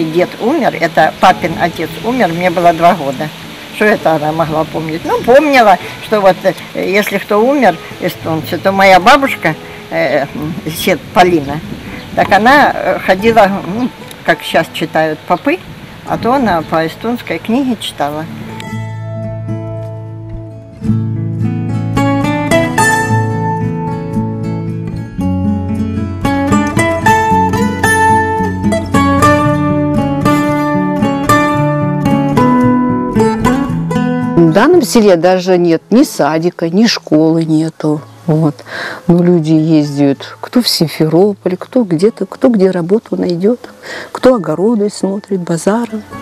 мой дед умер, это папин отец умер, мне было 2 года. Что это она могла помнить? Ну, помнила, что вот если кто умер, эстонцы, то моя бабушка, сет Полина, так она ходила, ну, как сейчас читают попы, а то она по эстонской книге читала. В данном селе даже нет ни садика, ни школы нету. Вот. Но люди ездят, кто в Симферополь, кто где-то, кто где работу найдет, кто огороды смотрит, базары.